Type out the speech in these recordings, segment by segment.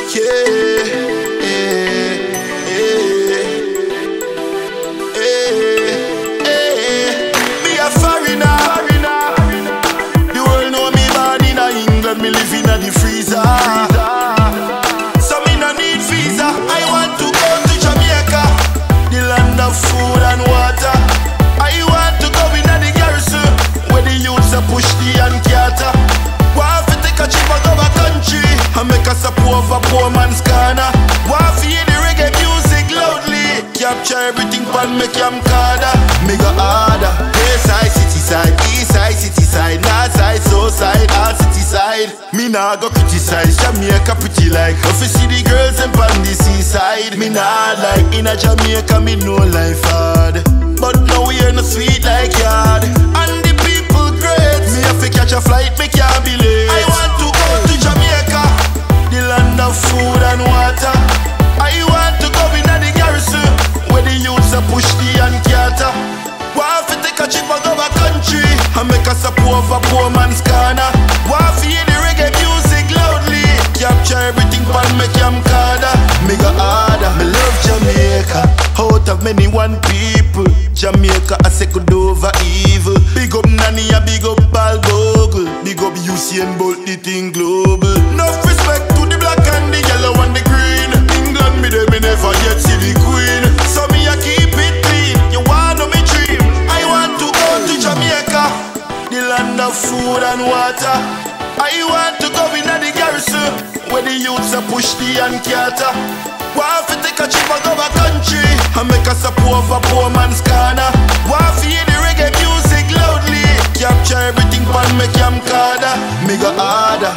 Me a foreigner. The world know me born in England, me live in the freezer. So me no need visa. I want to go to Jamaica, the land of food and water. I want to go in the garrison, where the youths a push the Ankata. Want to take a trip and go back country and make us a poor man's corner. Want to hear the reggae music loudly, capture everything pan make yam carda. Me go harder, west side, city side, east side, city side, north side, south side, all city side. Me nah go criticize Jamaica pretty like if you see the girls them on the seaside. Me nah like in a Jamaica, me know life hard, but now we are no sweet like yard. And the people great, me have to catch a flight, me can't be late. I want to go to Jamaica, the land of food and water. I want to go in the garrison, where the youths a push the Ankata. Want to take a trip and go back country and make us a poor man's corner. Want to hear the reggae music loudly, capture everything pan make yam carda. Me go harder, me love Jamaica. Out of many one people, Jamaica a second over evil. Big up Nanny and big up Bal Bogle, big up Usain Bolt, the thing global. Enough respect to the black and the yellow and the green. England me there, me never yet see the queen. So me a keep it clean, you wanna me dream. I want to go to Jamaica, the land of food and water. I want to go in the garrison, where the youths a push the Ankata. Want to take a trip and go back country and make us a poor man's corner. Want to hear the reggae music loudly, capture everything pan make yam carda. Me go harder.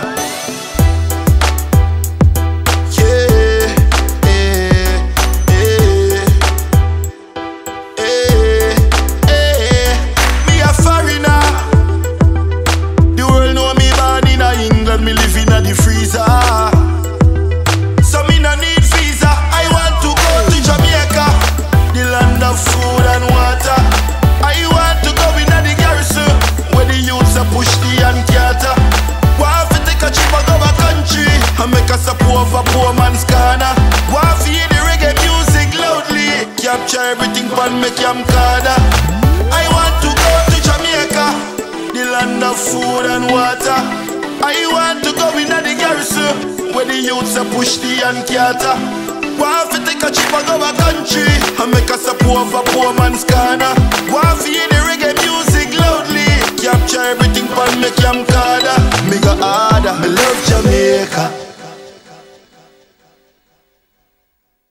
Me a foreigner. The world know me born in England, me live in the freezer. So me no need visa. I want to go to Jamaica, the land of food and water. I want to go in the garrison, where the youths a push the Ankata. Want to take a trip and go back country and make us a poor man's corner. Want to hear the reggae music loudly, capture everything pan make yam carda. I want to go to Jamaica, the land of food and water. I want to go in the garrison, where the youths a push the Ankata. Want to take a trip and go back country and make us a poor man's corner. Want to hear the reggae music loudly, capture everything pan make yam carda. Me go harder, me love Jamaica.